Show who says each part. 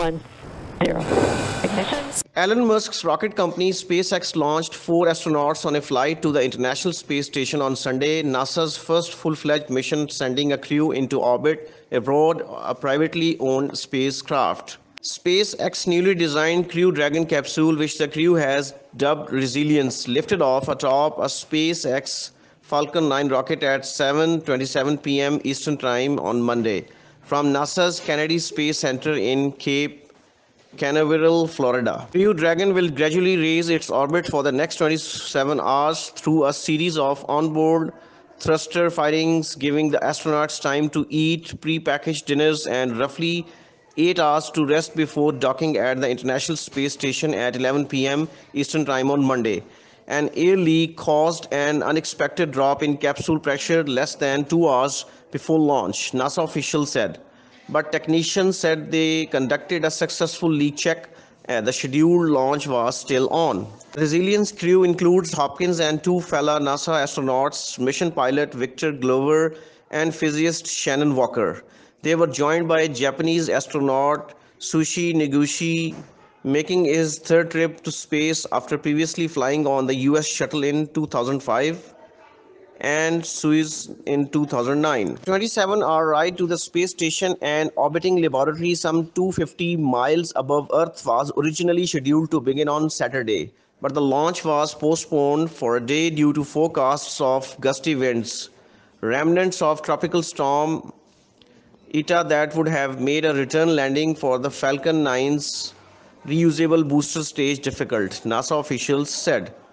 Speaker 1: 1, 0. Ignition.
Speaker 2: Elon Musk's rocket company SpaceX launched 4 astronauts on a flight to the International Space Station on Sunday, NASA's first full-fledged mission sending a crew into orbit aboard a privately owned spacecraft. SpaceX's newly designed Crew Dragon capsule, which the crew has dubbed Resilience, lifted off atop a SpaceX Falcon 9 rocket at 7:27 p.m. Eastern Time on Monday from NASA's Kennedy Space Center in Cape Canaveral, Florida. Crew Dragon will gradually raise its orbit for the next 27 hours through a series of onboard thruster firings, giving the astronauts time to eat pre-packaged dinners and roughly 8 hours to rest before docking at the International Space Station at 11 p.m. Eastern Time on Monday. An air leak caused an unexpected drop in capsule pressure less than 2 hours before launch, NASA officials said. But technicians said they conducted a successful leak check and the scheduled launch was still on. The Resilience crew includes Hopkins and 2 fellow NASA astronauts, mission pilot Victor Glover and physicist Shannon Walker. They were joined by Japanese astronaut Sushi Neguchi, making his third trip to space after previously flying on the US shuttle in 2005 and Soyuz in 2009. 27-hour ride to the space station and orbiting laboratory some 250 miles above Earth was originally scheduled to begin on Saturday, but the launch was postponed for a day due to forecasts of gusty winds, remnants of tropical storm Eta that would have made a return landing for the Falcon 9's reusable booster stage difficult, NASA officials said.